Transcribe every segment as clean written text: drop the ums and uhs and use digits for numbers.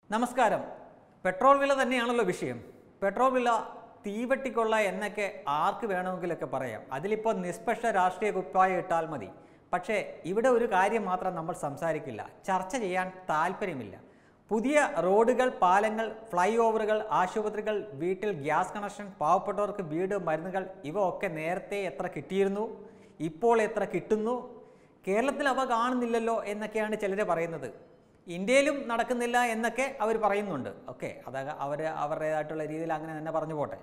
നമസ്കാരം. പെട്രോൾ വില തന്നെയാണല്ലോ വിഷയം. പെട്രോൾ വില തീവട്ടിക്കൊള്ള എന്നൊക്കെ ആർക്ക് വേണമെങ്കിലൊക്കെ പറയാം. അതിലിപ്പോൾ നിഷ്പക്ഷ രാഷ്ട്രീയ കുപ്പായം ഇട്ടാൽ മതി. പക്ഷേ ഇവിടെ ഒരു കാര്യം മാത്രം നമ്മൾ സംസാരിക്കില്ല, ചർച്ച ചെയ്യാൻ താല്പര്യമില്ല. പുതിയ റോഡുകൾ, പാലങ്ങൾ, ഫ്ലൈ ഓവറുകൾ, ആശുപത്രികൾ, വീട്ടിൽ ഗ്യാസ് കണക്ഷൻ, പാവപ്പെട്ടവർക്ക് വീട്, മരുന്നുകൾ, ഇവ ഒക്കെ നേരത്തെ എത്ര കിട്ടിയിരുന്നു, ഇപ്പോൾ എത്ര കിട്ടുന്നു, കേരളത്തിൽ അവ കാണുന്നില്ലല്ലോ എന്നൊക്കെയാണ് ചിലർ പറയുന്നത്. ഇന്ത്യയിലും നടക്കുന്നില്ല എന്നൊക്കെ അവർ പറയുന്നുണ്ട്. ഓക്കെ, അത് അവരുടേതായിട്ടുള്ള രീതിയിൽ അങ്ങനെ തന്നെ പറഞ്ഞു പോട്ടെ.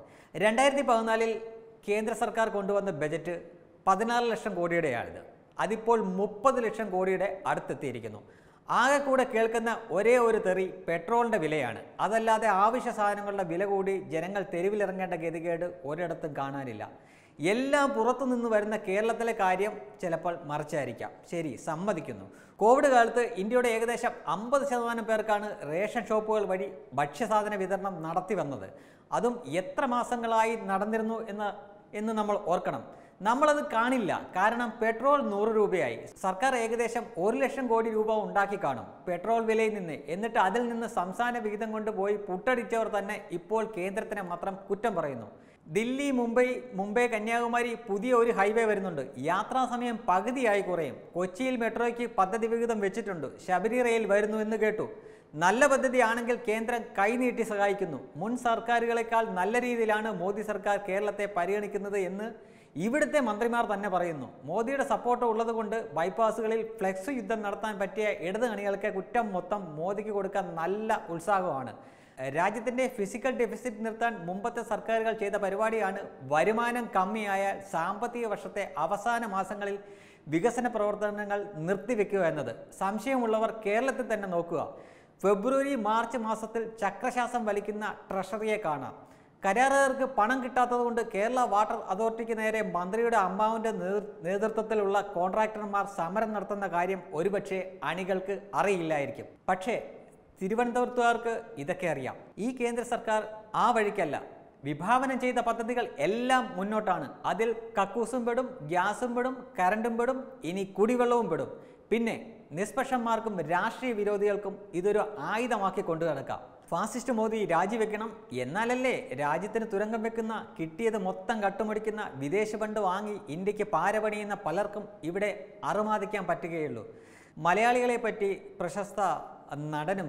2014 കേന്ദ്ര സർക്കാർ കൊണ്ടുവന്ന ബജറ്റ് 16 ലക്ഷം കോടിയുടെയാണിത്. അതിപ്പോൾ 30 ലക്ഷം കോടിയുടെ അടുത്തെത്തിയിരിക്കുന്നു. ആകെ കൂടെ കേൾക്കുന്ന ഒരേ ഒരു തെറി പെട്രോളിൻ്റെ വിലയാണ്. അതല്ലാതെ ആവശ്യ സാധനങ്ങളുടെ വില കൂടി ജനങ്ങൾ തെരുവിലിറങ്ങേണ്ട ഗതികേട് ഒരിടത്തും കാണാനില്ല. എല്ലാം പുറത്തുനിന്ന് വരുന്ന കേരളത്തിലെ കാര്യം ചിലപ്പോൾ മറിച്ചായിരിക്കാം. ശരി, സമ്മതിക്കുന്നു. കോവിഡ് കാലത്ത് ഇന്ത്യയുടെ ഏകദേശം 50% പേർക്കാണ് റേഷൻ ഷോപ്പുകൾ വഴി ഭക്ഷ്യസാധന വിതരണം നടത്തി വന്നത്. അതും എത്ര മാസങ്ങളായി നടന്നിരുന്നു എന്ന് നമ്മൾ ഓർക്കണം. നമ്മളത് കാണില്ല. കാരണം പെട്രോൾ 100 രൂപയായി. സർക്കാർ ഏകദേശം 1 ലക്ഷം കോടി രൂപ ഉണ്ടാക്കി കാണും പെട്രോൾ വിലയിൽ നിന്ന്. എന്നിട്ട് അതിൽ നിന്ന് സംസ്ഥാന വിഹിതം കൊണ്ടുപോയി പുട്ടടിച്ചവർ തന്നെ ഇപ്പോൾ കേന്ദ്രത്തിനെ മാത്രം കുറ്റം പറയുന്നു. ദില്ലി, മുംബൈ, കന്യാകുമാരി പുതിയ ഒരു ഹൈവേ വരുന്നുണ്ട്. യാത്രാ സമയം പകുതിയായി കുറയും. കൊച്ചിയിൽ മെട്രോയ്ക്ക് പദ്ധതി വിഹിതം വെച്ചിട്ടുണ്ട്. ശബരി റെയിൽ വരുന്നു എന്ന് കേട്ടു. നല്ല പദ്ധതിയാണെങ്കിൽ കേന്ദ്രം കൈനീട്ടി സഹായിക്കുന്നു. മുൻ സർക്കാരുകളെക്കാൾ നല്ല രീതിയിലാണ് മോദി സർക്കാർ കേരളത്തെ പരിഗണിക്കുന്നത് എന്ന് ഇവിടുത്തെ മന്ത്രിമാർ തന്നെ പറയുന്നു. മോദിയുടെ സപ്പോർട്ട് ഉള്ളതുകൊണ്ട് ബൈപ്പാസുകളിൽ ഫ്ലെക്സ് യുദ്ധം നടത്താൻ പറ്റിയ ഇടത് അണികൾക്ക് കുറ്റം മൊത്തം മോദിക്ക് കൊടുക്കാൻ നല്ല ഉത്സാഹമാണ്. രാജ്യത്തിൻ്റെ ഫിസിക്കൽ ഡെഫിസിറ്റ് നിർത്താൻ മുമ്പത്തെ സർക്കാരുകൾ ചെയ്ത പരിപാടിയാണ് വരുമാനം കമ്മിയായാൽ സാമ്പത്തിക വർഷത്തെ അവസാന മാസങ്ങളിൽ വികസന പ്രവർത്തനങ്ങൾ നിർത്തിവെക്കുക എന്നത്. സംശയമുള്ളവർ കേരളത്തിൽ തന്നെ നോക്കുക. ഫെബ്രുവരി, മാർച്ച് മാസത്തിൽ ചക്രശ്വാസം വലിക്കുന്ന ട്രഷറിയെ കാണാം. കരാറുകാർക്ക് പണം കിട്ടാത്തതുകൊണ്ട് കേരള വാട്ടർ അതോറിറ്റിക്ക് നേരെ മന്ത്രിയുടെ അമ്മാവിൻ്റെ നേതൃത്വത്തിലുള്ള കോൺട്രാക്ടർമാർ സമരം നടത്തുന്ന കാര്യം ഒരുപക്ഷെ അണികൾക്ക് അറിയില്ലായിരിക്കും. പക്ഷേ തിരുവനന്തപുരത്തുകാർക്ക് ഇതൊക്കെ അറിയാം. ഈ കേന്ദ്ര സർക്കാർ ആ വഴിക്കല്ല. വിഭാവനം ചെയ്ത പദ്ധതികൾ എല്ലാം മുന്നോട്ടാണ്. അതിൽ കക്കൂസും പെടും, ഗ്യാസും പെടും, കറണ്ടും പെടും, ഇനി കുടിവെള്ളവും പെടും. പിന്നെ നിഷ്പക്ഷന്മാർക്കും രാഷ്ട്രീയ വിരോധികൾക്കും ഇതൊരു ആയുധമാക്കി കൊണ്ടു നടക്കാം. ഫാസിസ്റ്റ് മോദി രാജിവെക്കണം, എന്നാലല്ലേ രാജ്യത്തിന് തുരങ്കം വെക്കുന്ന, കിട്ടിയത് മൊത്തം കട്ടുമടിക്കുന്ന, വിദേശ ഫണ്ട് വാങ്ങി ഇന്ത്യക്ക് പാരപണിയുന്ന പലർക്കും ഇവിടെ അറുമാദിക്കാൻ പറ്റുകയുള്ളൂ. മലയാളികളെ പറ്റി പ്രശസ്ത നടനും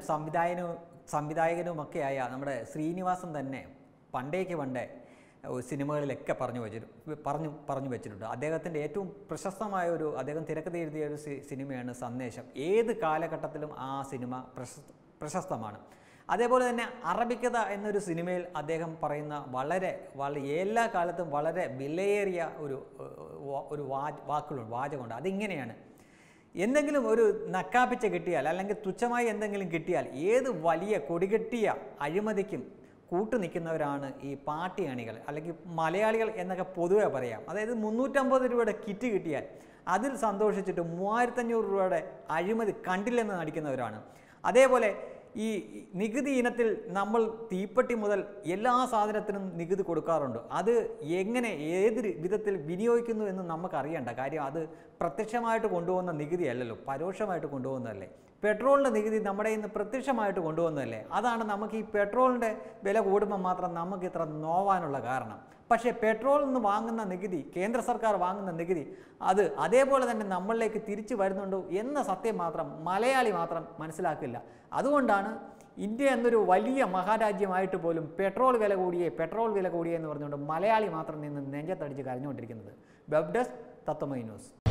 സംവിധായകനുമൊക്കെയായ നമ്മുടെ ശ്രീനിവാസൻ തന്നെ പണ്ടേ സിനിമകളിലൊക്കെ പറഞ്ഞു വെച്ചിട്ടുണ്ട്. അദ്ദേഹത്തിൻ്റെ ഏറ്റവും പ്രശസ്തമായ അദ്ദേഹം തിരക്കഥ എഴുതിയ ഒരു സിനിമയാണ് സന്ദേശം. ഏത് കാലഘട്ടത്തിലും ആ സിനിമ പ്രശസ്തമാണ്. അതേപോലെ തന്നെ അറബിക്കഥ എന്നൊരു സിനിമയിൽ അദ്ദേഹം പറയുന്ന വളരെ എല്ലാ കാലത്തും വളരെ വിലയേറിയ ഒരു വാചകമുണ്ട്. അതിങ്ങനെയാണ്: എന്തെങ്കിലും ഒരു നക്കാപ്പിച്ച കിട്ടിയാൽ, അല്ലെങ്കിൽ തുച്ഛമായി എന്തെങ്കിലും കിട്ടിയാൽ, ഏത് വലിയ കൊടികെട്ടിയ അഴിമതിക്കും കൂട്ടുനിൽക്കുന്നവരാണ് ഈ പാർട്ടി അണികൾ, അല്ലെങ്കിൽ മലയാളികൾ എന്നൊക്കെ പൊതുവെ പറയാം. അതായത് 350 രൂപയുടെ കിറ്റ് കിട്ടിയാൽ അതിൽ സന്തോഷിച്ചിട്ട് 3500 രൂപയുടെ അഴിമതി കണ്ടില്ലെന്ന് നടിക്കുന്നവരാണ്. അതേപോലെ ഈ നികുതി ഇനത്തിൽ നമ്മൾ തീപ്പെട്ടി മുതൽ എല്ലാ സാധനത്തിനും നികുതി കൊടുക്കാറുണ്ട്. അത് എങ്ങനെ ഏത് വിധത്തിൽ വിനിയോഗിക്കുന്നു എന്ന് നമുക്കറിയണ്ട. കാര്യം അത് പ്രത്യക്ഷമായിട്ട് കൊണ്ടുപോകുന്ന നികുതി അല്ലല്ലോ, പരോക്ഷമായിട്ട് കൊണ്ടുപോകുന്നതല്ലേ. പെട്രോളിൻ്റെ നികുതി നമ്മുടെ ഇന്ന് പ്രത്യക്ഷമായിട്ട് കൊണ്ടുപോകുന്നതല്ലേ. അതാണ് നമുക്ക് ഈ പെട്രോളിൻ്റെ വില കൂടുമ്പോൾ മാത്രം നമുക്ക് ഇത്ര നോവാനുള്ള കാരണം. പക്ഷേ പെട്രോളിൽ നിന്ന് വാങ്ങുന്ന നികുതി, കേന്ദ്ര സർക്കാർ വാങ്ങുന്ന നികുതി, അത് അതേപോലെ തന്നെ നമ്മളിലേക്ക് തിരിച്ചു വരുന്നുണ്ടോ എന്ന സത്യം മാത്രം മലയാളി മാത്രം മനസ്സിലാക്കില്ല. അതുകൊണ്ടാണ് ഇന്ത്യ എന്നൊരു വലിയ മഹാരാജ്യമായിട്ട് പോലും പെട്രോൾ വില കൂടിയേ എന്ന് പറഞ്ഞുകൊണ്ട് മലയാളി മാത്രം നിന്ന് നെഞ്ചത്തടിച്ച് കരഞ്ഞുകൊണ്ടിരിക്കുന്നത്. Web desk, Tatwamayi news.